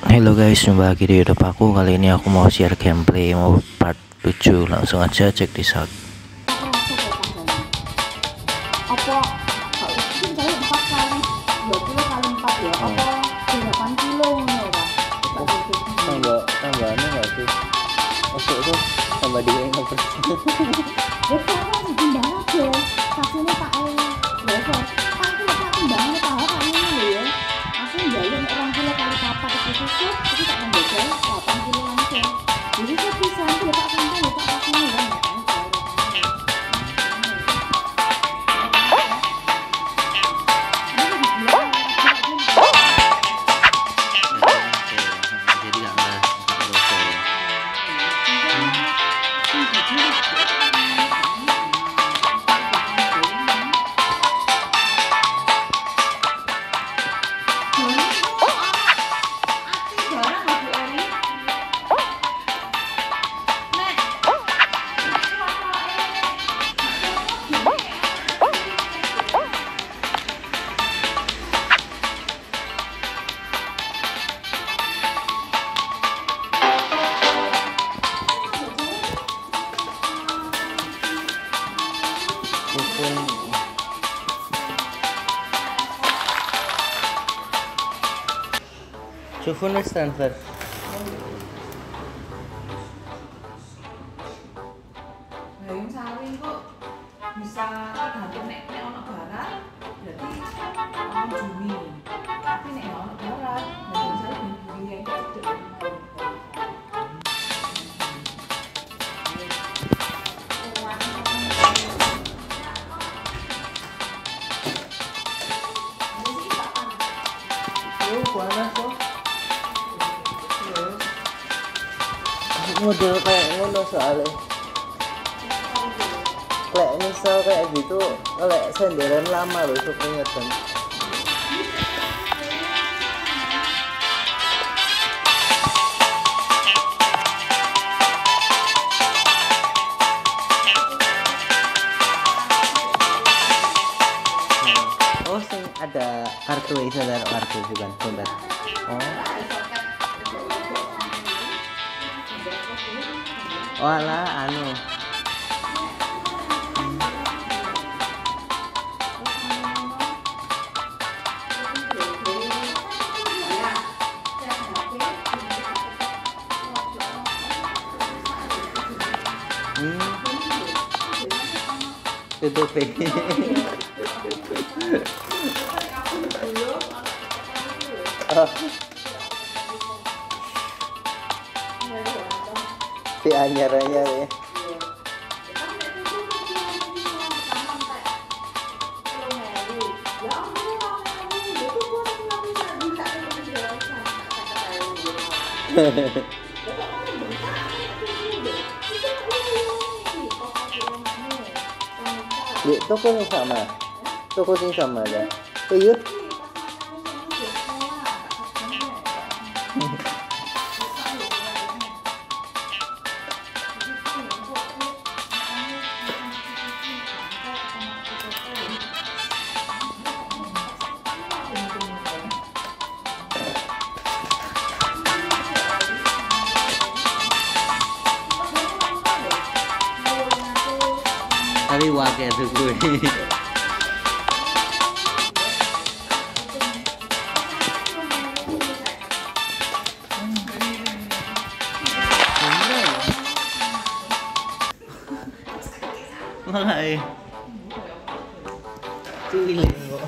Halo guys, jumpa lagi di YouTube aku. Kali ini aku mau share gameplay mau part 7. Langsung aja cek di out. Apa mungkin saya 4 kali 2 kilo kali 4 ya? Apa 8 kilo ngono ya? Tambahannya nggak sih? Masuk itu tambah dia yang persen. Ya kan timbang aja. Kasihnya tak berapa? Kan kilo tak timbangnya tahu kan ini ya. Aku njaluk 2 kilo kali 4 itu susut, tapi tak nambah 8 kilo langsung. Jadi kok bisa ya Pak sampai ya Pak kasihnya ya. Jadi nggak Cufun wis transfer. Yang saring kok bisa ganti nek ono barat berarti ono Juni. Tapi nek ono barat, yang saring gini yang cedek. Panas kok. Model kayak ngono soalnya. Kayak misal kayak gitu, kayak senderan lama loh itu keringetan. Oh, sing ada kartu itu ada kartu juga, bentar. Oh alah anu tutup si anyar-anyar ya. Di toko yang sama, toko yang sama ya. Oh iya. Tapi wakil tuh gue. Makanya cilik kok.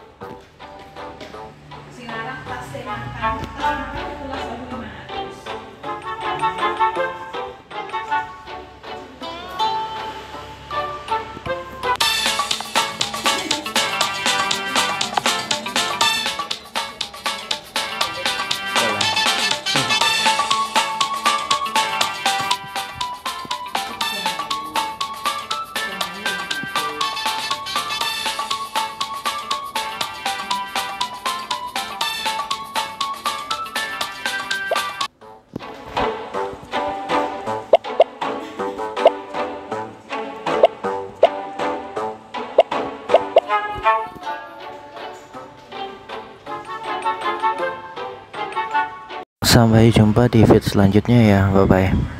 Sekarang pasti makan. Sampai jumpa di feed selanjutnya ya, bye bye.